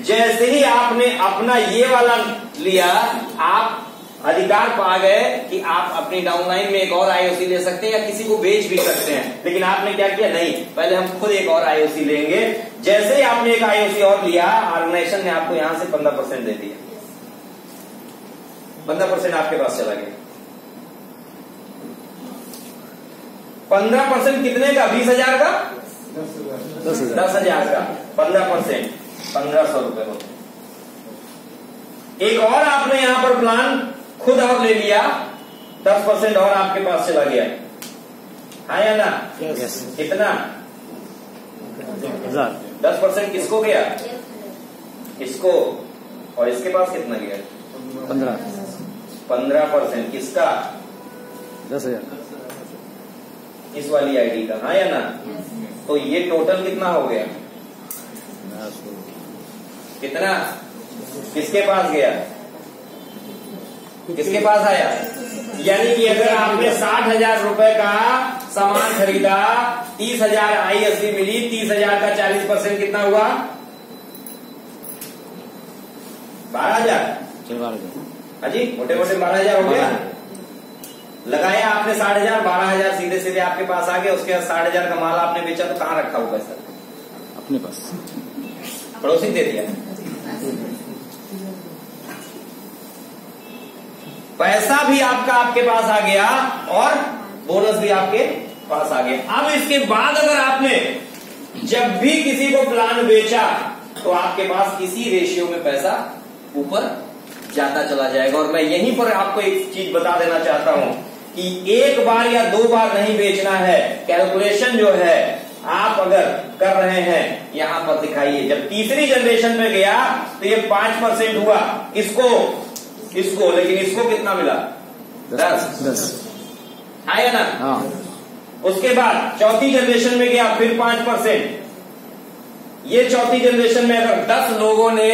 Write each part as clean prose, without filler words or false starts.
जैसे ही आपने अपना ये वाला लिया, आप अधिकार पा गए कि आप अपनी डाउनलाइन में एक और आईओसी ले सकते हैं या किसी को बेच भी सकते हैं। लेकिन आपने क्या किया, नहीं, पहले हम खुद एक और आईओसी लेंगे। जैसे ही आपने एक आईओसी और लिया, ऑर्गेनाइजेशन ने आपको यहां से 15% दे दिया, 15% आपके पास चला गया। 15% कितने का? 20,000 का, 10,000 का 15%, 1,500 रुपए होते। एक और आपने यहां पर प्लान खुद और ले लिया, 10% और आपके पास चला गया, हाँ या ना? Yes. कितना? 1,000। 10% किसको गया? इसको। और इसके पास कितना गया? 15% किसका? 10,000। इस वाली आईडी का, हाँ या ना? तो ये टोटल कितना हो गया? कितना? किसके पास गया? किसके पास आया? यानी कि अगर आपने 60,000 रुपए का सामान खरीदा, 30,000 आईएसडी मिली, 30,000 का 40% कितना हुआ? 12,000। 12,000। हाजी, मोटे मोटे 12,000 हो गया। लगाया आपने 60,000, 12,000 सीधे सीधे आपके पास आ गया। उसके बाद 60,000 का माल आपने बेचा, तो कहां रखा हुआ पैसा? अपने पास, पड़ोसी दे दिया। पैसा भी आपका आपके पास आ गया और बोनस भी आपके पास आ गया। अब इसके बाद अगर आपने जब भी किसी को प्लान बेचा, तो आपके पास इसी रेशियो में पैसा ऊपर जाता चला जाएगा। और मैं यहीं पर आपको एक चीज बता देना चाहता हूं कि एक बार या 2 बार नहीं बेचना है। कैलकुलेशन जो है आप अगर कर रहे हैं, यहां पर दिखाइए, जब तीसरी जनरेशन में गया तो ये 5% हुआ इसको, लेकिन इसको कितना मिला? 10। आया ना? हाँ। उसके बाद चौथी जनरेशन में गया, फिर 5%। ये चौथी जनरेशन में अगर 100 लोगों ने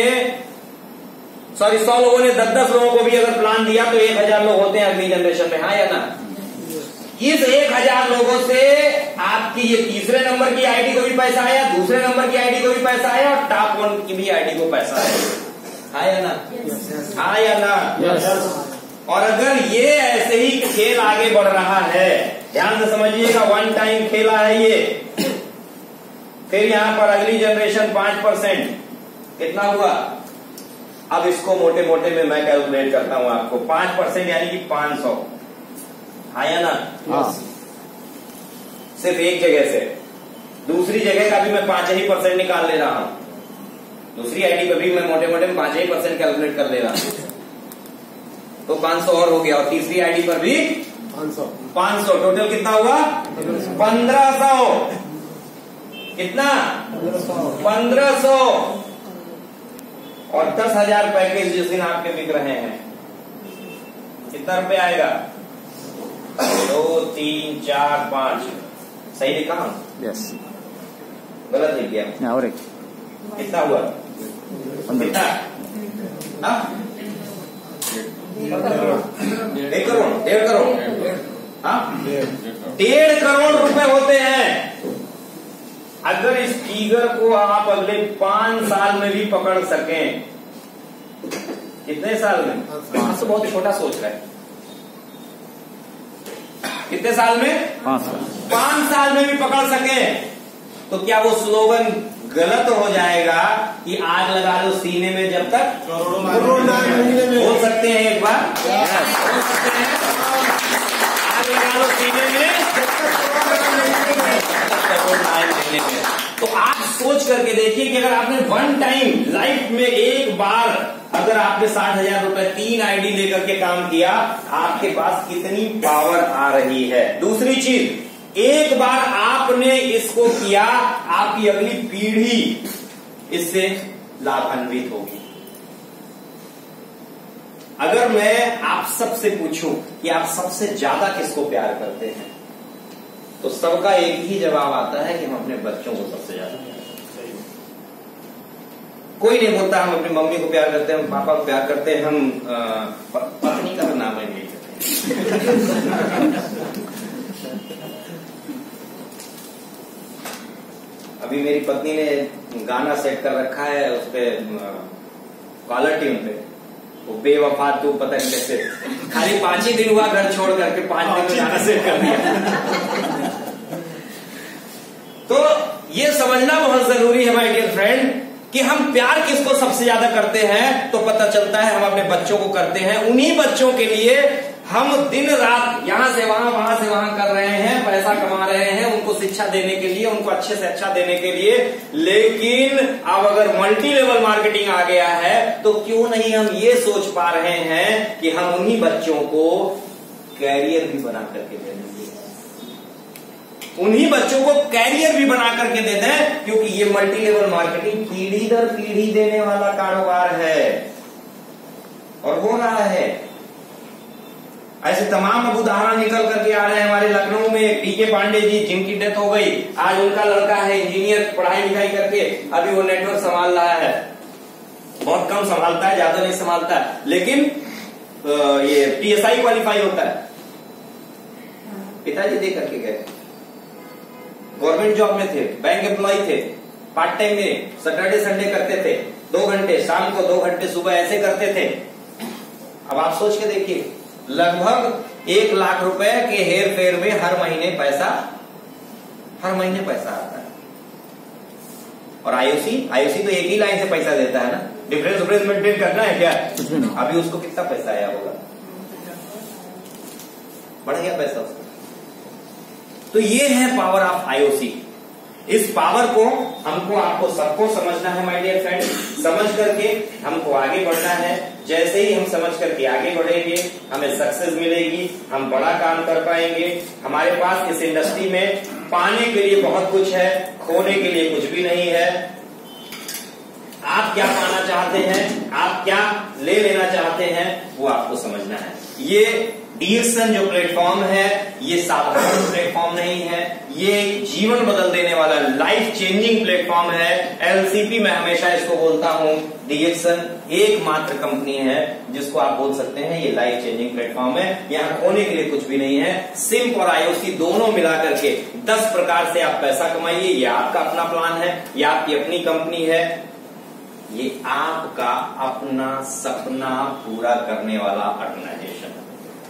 10 लोगों को भी अगर प्लान दिया, तो 1,000 लोग होते हैं अगली जनरेशन में, हाँ या ना? इस 1,000 लोगों से आपकी ये तीसरे नंबर की आईडी को भी पैसा आया, दूसरे नंबर की आईडी को भी पैसा आया, और टॉप 1 की भी आईडी को पैसा आया, हाँ या ना? हाँ या ना? और अगर ये ऐसे ही खेल आगे बढ़ रहा है, ध्यान से समझिएगा, 1 टाइम खेला है ये। फिर यहां पर अगली जनरेशन 5%, कितना हुआ? अब इसको मोटे मोटे में मैं कैलकुलेट करता हूं आपको। 5% यानी कि 500, हाँ या ना? हाँ। सिर्फ एक जगह से। दूसरी जगह का भी मैं 5% निकाल ले रहा हूं। दूसरी आईडी पर भी मैं मोटे मोटे में 5% कैलकुलेट कर ले रहा हूं, तो 500 और हो गया। और तीसरी आईडी पर भी 500, टोटल कितना हुआ? 1,500। कितना? 1,500। और 10,000 पैकेज जिस दिन आपके बिक रहे हैं, कितना रुपए आएगा? 2, 3, 4, 5। सही लिखा हूं? यस। गलत लिख गया? और एक कितना हुआ? 15। कितना? 1 करोड़, 1.5 करोड़, हाँ, 1.5 करोड़ रुपए होते हैं। अगर इस फिगर को आप अगले 5 साल में भी पकड़ सकें, कितने साल में? तो बहुत ही छोटा सोच रहे हैं। कितने साल में? 5 साल। 5 साल में भी पकड़ सके, तो क्या वो स्लोगन गलत हो जाएगा कि आग लगा लो सीने में जब तक करोड़ों महीने में? बोल सकते हैं एक बार? बोल सकते हैं? आग लगा लो सीने में जब तक करोड़ महीने में। तो आप सोच करके देखिए कि अगर आपने 1 टाइम लाइफ में एक बार अगर आपने 60,000 रुपए 3 आईडी लेकर के काम किया, आपके पास कितनी पावर आ रही है। दूसरी चीज, एक बार आपने इसको किया, आपकी अगली पीढ़ी इससे लाभान्वित होगी। अगर मैं आप सबसे पूछूं कि आप सबसे ज्यादा किसको प्यार करते हैं, तो सबका एक ही जवाब आता है कि हम अपने बच्चों को सबसे ज्यादा प्यार करते हैं। कोई नहीं बोलता हम अपनी मम्मी को प्यार करते हैं, हम पापा को प्यार करते हैं, हम पत्नी का तो नाम है नहीं करते। अभी मेरी पत्नी ने गाना सेट कर रखा है उस पे कॉलर ट्यून पे, वो बेवफा तू पता नहीं कैसे, खाली 5 ही दिन हुआ घर छोड़ करके 5 दिन में गाना सेट कर दिया। तो ये समझना बहुत जरूरी है माय डियर फ्रेंड कि हम प्यार किसको सबसे ज्यादा करते हैं, तो पता चलता है हम अपने बच्चों को करते हैं। उन्हीं बच्चों के लिए हम दिन रात यहां से वहां वहां से वहां कर रहे हैं, पैसा कमा रहे हैं उनको शिक्षा देने के लिए, उनको अच्छे से अच्छा देने के लिए। लेकिन अब अगर मल्टी लेवल मार्केटिंग आ गया है तो क्यों नहीं हम ये सोच पा रहे हैं कि हम उन्हीं बच्चों को कैरियर भी बना करके दे देंगे, उन्हीं बच्चों को कैरियर भी बना करके दे दें, क्योंकि ये मल्टी लेवल मार्केटिंग पीढ़ी दर पीढ़ी देने वाला कारोबार है और हो रहा है। ऐसे तमाम अब उदाहरण निकल करके आ रहे हैं। हमारे लखनऊ में डीके पांडे जी जिनकी डेथ हो गई, आज उनका लड़का है इंजीनियर, पढ़ाई लिखाई करके अभी वो नेटवर्क संभाल रहा है, बहुत कम संभालता है, ज्यादा नहीं संभालता है, लेकिन ये PSI क्वालिफाई होता है। पिताजी दे करके गए, गवर्नमेंट जॉब में थे, बैंक एम्प्लॉय थे, पार्ट टाइम में सैटरडे संडे करते थे, 2 घंटे शाम को 2 घंटे सुबह, ऐसे करते थे। अब आप सोच के देखिए, लगभग 1 लाख रुपए के हेर फेर में हर महीने पैसा आता है। और आईओसी तो एक ही लाइन से पैसा देता है ना, डिफरेंस मेंटेन करना है क्या? अभी उसको कितना पैसा आया होगा, बढ़ गया पैसा उसका। तो ये है पावर ऑफ आईओसी। इस पावर को हमको आपको सबको समझना है माय डियर फ्रेंड। समझ करके हमको आगे बढ़ना है। जैसे ही हम समझ करके आगे बढ़ेंगे हमें सक्सेस मिलेगी, हम बड़ा काम कर पाएंगे। हमारे पास इस इंडस्ट्री में पाने के लिए बहुत कुछ है, खोने के लिए कुछ भी नहीं है। आप क्या पाना चाहते हैं, आप क्या ले लेना चाहते हैं, वो आपको समझना है। ये DXN जो प्लेटफॉर्म है ये साधारण प्लेटफॉर्म नहीं है, ये जीवन बदल देने वाला लाइफ चेंजिंग प्लेटफॉर्म है। LCP मैं हमेशा इसको बोलता हूं, DXN एकमात्र कंपनी है जिसको आप बोल सकते हैं ये लाइफ चेंजिंग प्लेटफॉर्म है। यहाँ खोने के लिए कुछ भी नहीं है। सिम्प और IOC दोनों मिला करके 10 प्रकार से आप पैसा कमाइए। ये आपका अपना प्लान है, ये आपकी अपनी कंपनी है, ये आपका अपना सपना पूरा करने वाला ऑर्गेनाइजेशन है।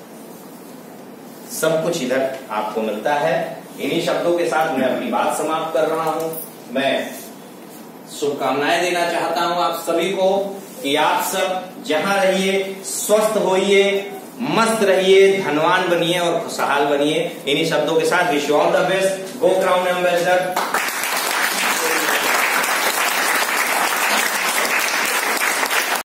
सब कुछ इधर आपको मिलता है। इन्हीं शब्दों के साथ मैं अपनी बात समाप्त कर रहा हूं। मैं शुभकामनाएं देना चाहता हूं आप सभी को कि आप सब जहां रहिए स्वस्थ होइए, मस्त रहिए, धनवान बनिए और खुशहाल बनिए। इन्हीं शब्दों के साथ wish you all the best. Go crown ambassador.